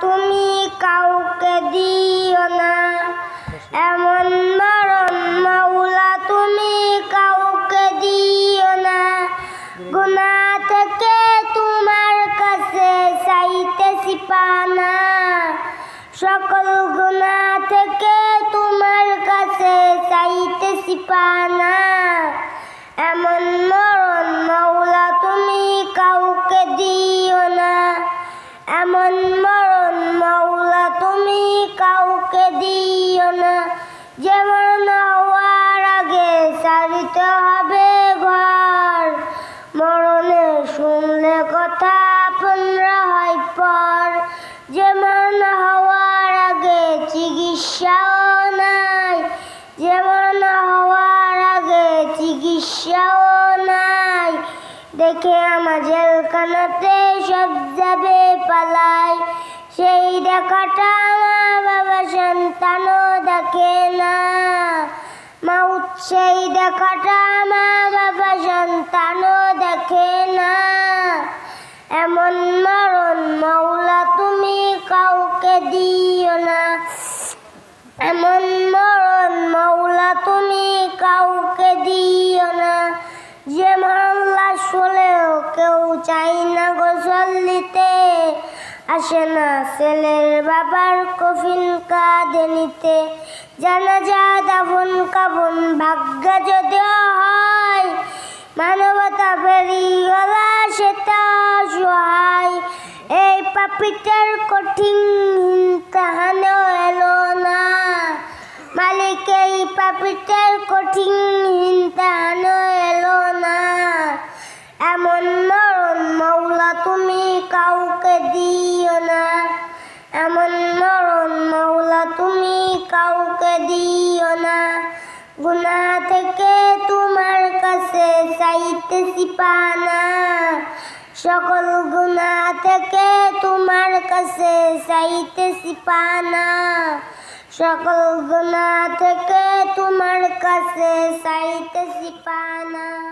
তুমি কাউকে দিও না, এমন মরণ মাওলা তুমি কাউকে দিও না। গুনাহ থেকে তোমার কাছে চাইতেছি পানা, সকল গুনাহ থেকে তোমার কাছে চাইতেছি পানা। এমন মরণ মাওলা তুমি কাউকে দিও না, এমন মরণ মাওলা তুমি কাউকে দিও না। যে মরণ হওয়ার আগে ছাড়িতে হবে ঘর, মরণে শুনলে কথা আপনরা হয় পর। যে মরণ হওয়ার আগে চিকিৎসাও নাই, যে মরণ হওয়ার আগে চিকিৎসাও নাই। দেখে আমার জেলখানাতে সব যাবে পালাই, সেই দেখাটা মা বাবা সন্তানও দেখে না। মাউত সেই দেখাটা মা বাবা সন্তানও দেখে না। এমন মরণ মাওলা তুমি কাউকে দিও না, এমন মরণ মাওলা তুমি কাউকে দিও না। যে মরণ লাশ হলেও কেউ চাই না গোসল দিতে, আসে না ছেলের বাবার কফিন কাঁধে নিতে। জানাজা দাফন কাফন ভাগ্য যদিও হয়, মানবতা ফেরিওয়ালা সেটা অসহায়। এই পাপীটার কঠিন ইমতিহানও এলো না, মালিক এই পাপীটার কঠিন ইমতিহানও এলো না। এমন মরণ মাওলা তুমি কাউকে দিও না, এমন মরণ মাওলা তুমি কাউকে দিও না। গুনাহ থেকে তোমার কাছে চাইতেছি পানা, সকল গুনাহ থেকে তোমার কাছে চাইতেছি পানা, সকল গুনাহ থেকে তোমার কাছে চাইতেছি পানা।